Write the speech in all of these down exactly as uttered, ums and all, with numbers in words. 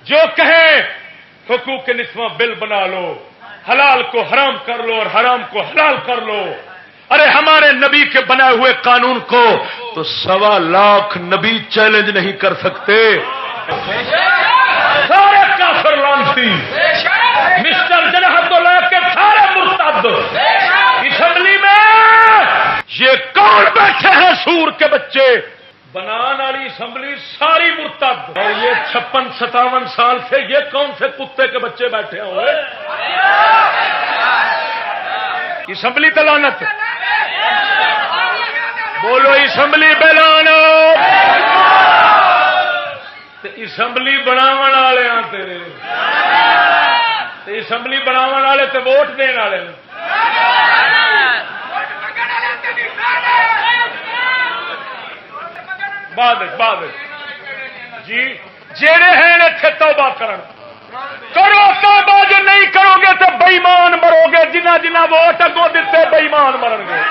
جو کہیں حقوق نسواں بل بنا لو، حلال کو حرام کر لو اور حرام کو حلال کر لو، ارے ہمارے نبی کے بنائے ہوئے قانون کو تو سوا لاکھ نبی چیلنج نہیں کر سکتے. سارے کافر لانتی، مسٹر جناح تو لے کے سارے مرتد. اسمبلی میں یہ کون بیٹھے ہیں سور کے بچے؟ بنان والی اسمبلی ساری مرتد. اور یہ چھپن ستاون سال سے یہ کون سے کتے کے بچے بیٹھے ہوئے؟ اسمبلی تلانت بولو، اسمبلی بلانو. اسمبلی بناو والے اسمبلی بناو والے تو ووٹ دن والے بعد بعد جی جڑے ہیں اتنے توبہ کرن کرو توبہ. جو نہیں کرو گے تو بےمان مرو گے. جنہ جنہ ووٹ اگوں دیتے بےمان مرن گے.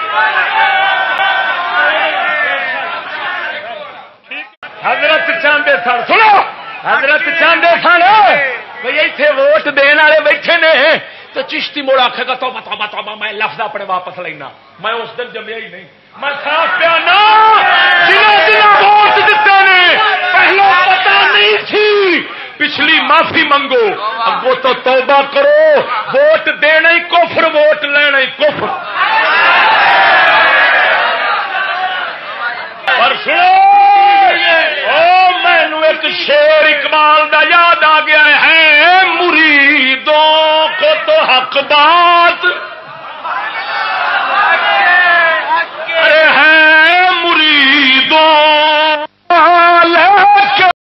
حضرت چاہتے سن، سنو حضرت چاہتے سن بھائی اتنے ووٹ دن والے بیٹھے نے تو چشتی موڑ آخے گا توبہ توبہ توبہ میں لفظ اپنے واپس لینا. میں اس دن جمیا ہی نہیں. میں صاف پیا نا جنہوں جنہوں ووٹ دیتے نے پہلو پتا نہیں تھی. پچھلی معافی منگو، اگو تو توبہ کرو. ووٹ دینا ہی کفر، ووٹ لینا ہی کفر. پر سنو مینو ایک شیر اقبال دا یاد آ گیا ہے، مریدوں کو تو حق بات